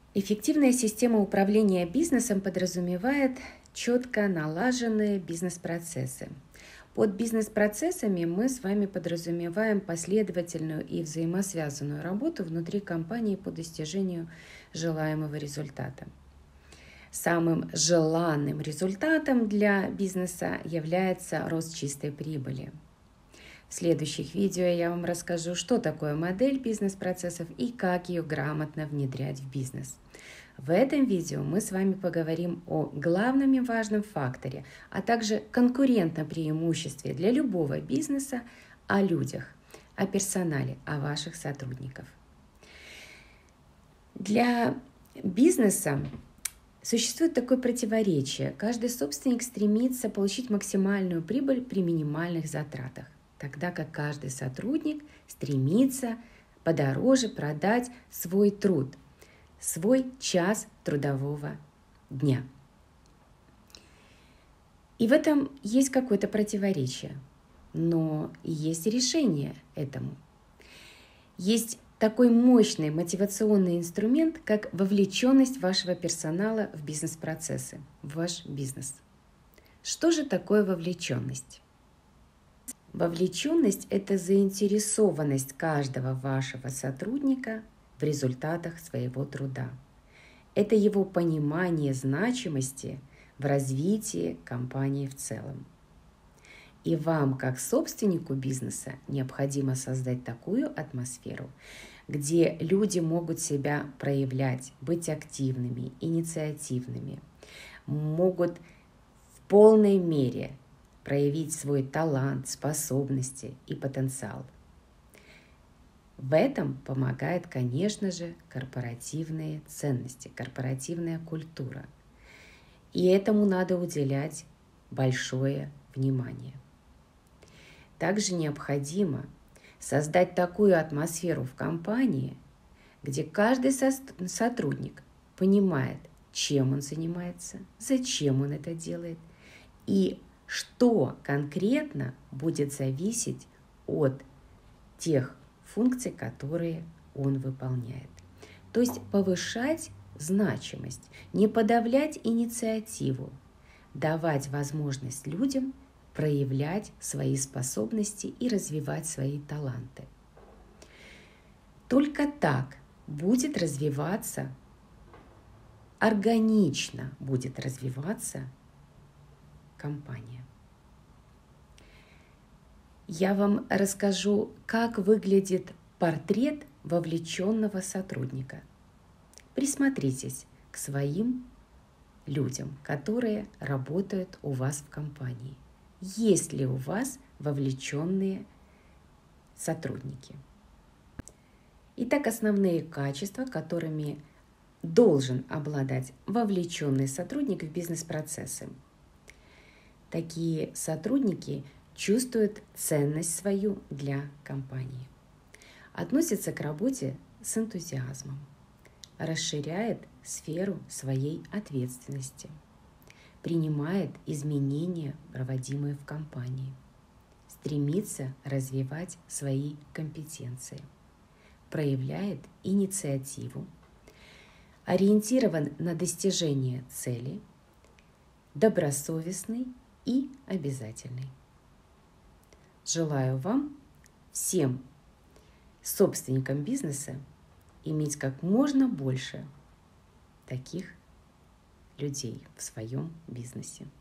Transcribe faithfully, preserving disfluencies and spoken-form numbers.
Эффективная система управления бизнесом подразумевает четко налаженные бизнес-процессы. Под бизнес-процессами мы с вами подразумеваем последовательную и взаимосвязанную работу внутри компании по достижению желаемого результата. Самым желанным результатом для бизнеса является рост чистой прибыли. В следующих видео я вам расскажу, что такое модель бизнес-процессов и как ее грамотно внедрять в бизнес. В этом видео мы с вами поговорим о главном и важном факторе, а также конкурентном преимуществе для любого бизнеса, о людях, о персонале, о ваших сотрудниках. Для бизнеса существует такое противоречие. Каждый собственник стремится получить максимальную прибыль при минимальных затратах, тогда как каждый сотрудник стремится подороже продать свой труд, свой час трудового дня. И в этом есть какое-то противоречие, но и есть решение этому. Есть такой мощный мотивационный инструмент, как вовлеченность вашего персонала в бизнес-процессы, в ваш бизнес. Что же такое вовлеченность? Вовлеченность – это заинтересованность каждого вашего сотрудника в результатах своего труда. Это его понимание значимости в развитии компании в целом. И вам, как собственнику бизнеса, необходимо создать такую атмосферу, где люди могут себя проявлять, быть активными, инициативными, могут в полной мере проявить свой талант, способности и потенциал. В этом помогает, конечно же, корпоративные ценности, корпоративная культура. И этому надо уделять большое внимание. Также необходимо создать такую атмосферу в компании, где каждый сотрудник понимает, чем он занимается, зачем он это делает и что конкретно будет зависеть от тех функций, которые он выполняет. То есть повышать значимость, не подавлять инициативу, давать возможность людям проявлять свои способности и развивать свои таланты. Только так будет развиваться, органично будет развиваться компания. Я вам расскажу, как выглядит портрет вовлеченного сотрудника. Присмотритесь к своим людям, которые работают у вас в компании. Есть ли у вас вовлеченные сотрудники? Итак, основные качества, которыми должен обладать вовлеченный сотрудник в бизнес-процессы. Такие сотрудники чувствуют ценность свою для компании, относятся к работе с энтузиазмом, расширяет сферу своей ответственности, принимает изменения, проводимые в компании, стремится развивать свои компетенции, проявляет инициативу, ориентирован на достижение цели, добросовестный и обязательный. Желаю вам, всем собственникам бизнеса, иметь как можно больше таких людей в своем бизнесе.